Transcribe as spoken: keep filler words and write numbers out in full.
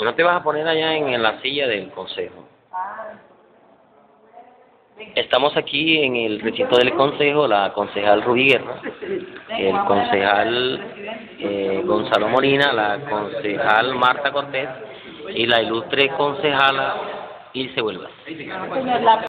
No te vas a poner allá en, en la silla del consejo. Estamos aquí en el recinto del consejo, la concejal Rubí Guerra, el concejal eh, Gonzalo Molina, la concejal Marta Cortés y la ilustre concejala Ilse Huelva.